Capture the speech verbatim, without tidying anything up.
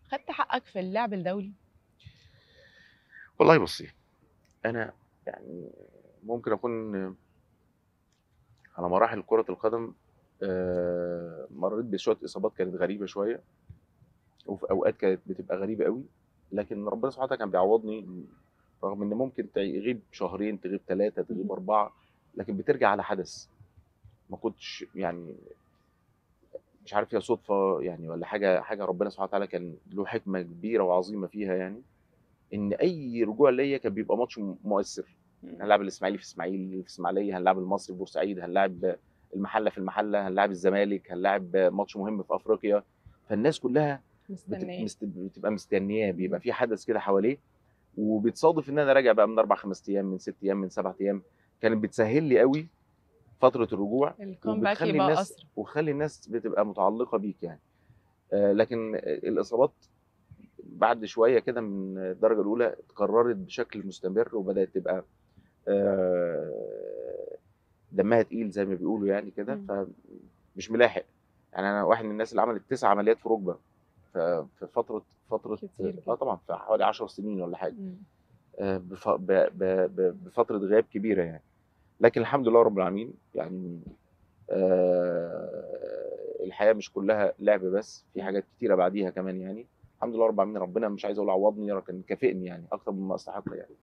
خدت حقك في اللعب الدولي؟ والله بُصّي، أنا يعني ممكن أكون على مراحل كرة القدم آآ مرّيت بشوية إصابات كانت غريبة شوية، وفي أوقات كانت بتبقى غريبة أوي، لكن ربنا سبحانه وتعالى كان بيعوّضني رغم إن ممكن تغيب شهرين، تغيب ثلاثة، تغيب اهم. أربعة، لكن بترجع على حدث. ما كنتش يعني مش عارف هي صُدفة يعني والّا حاجة حاجة ربنا سبحانه وتعالى كان له حكمة كبيرة وعظيمة فيها يعني، إن أي رجوع ليّا كان بيبقى ماتش م مؤثّر. إمم. هنلاعب الإسماعيلي في إسماعيلي في إسماعيلية، هنلاعب المصري في بورسعيد، هنلاعب المحلة في المحلة، هنلاعب الزمالك، هنلاعب ماتش مهم في أفريقيا، فالناس كلّها بتب مستنية. مست بتبقى مستنياه، بيبقى اهم. في حدث كده حواليه، وبتصادف إن أنا راجع بقى من أربع، خمس أيام، من ست أيام، من سبع أيام، كانت بتسهّل لي أوي فترة الرجوع، الcomeback وبتخلّي يبقى الناس أسرع. وتخلّي الناس بتبقى متعلقة بيك يعني. آآ لكن الإصابات بعد شوية كده من الدرجة الأولى اتكررت بشكل مستمر، وبدأت تبقى آآ دمها تقيل زي ما بيقولوا يعني كده، إمم. فمش ملاحق. يعني أنا واحد من الناس اللي عملت تسع عمليات في رُكبة ف في فترة فترة كتير آه جدًا. طبعًا في حوالي عشر سنين والّا حاجة، إمم. آآ بف ب ب ب بفترة غياب كبيرة يعني. لكن الحمد لله رب العالمين يعني آآ الحياة مش كلّها لعب بس، في إمم. حاجات كتيرة بعديها كمان يعني. الحمد لله رب العالمين ربنا مش عايز أقول عوّضني لكن كافئني يعني أكتر مما أستحق يعني.